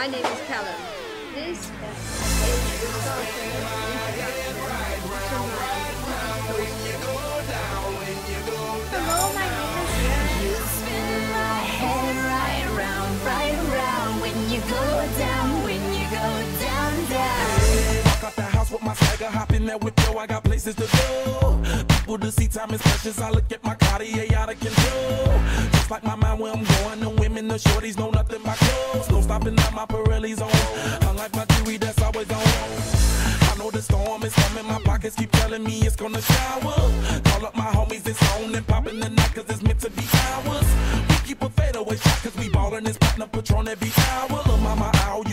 My name is Callum. This is the start of the introduction to my Hello, my name is Yerin. You spin my head right around when you go down, down. Walk out the house with my swagger, hop in that whip, yo, I got places to go. People to see, time is precious, I look at my Cartier out of control. Just like my mind where I'm going, the women, the shorties know nothing but clothes. No stopping at my Pirelli's on, unlike my jewelry that's always on. I know the storm is coming, my pockets keep telling me it's gonna shower. Call up my homies, it's on and popping the night cause it's meant to be ours. We keep a fadeaway shot cause we ballin' this platinum Patron every hour. Lil' mama, ow,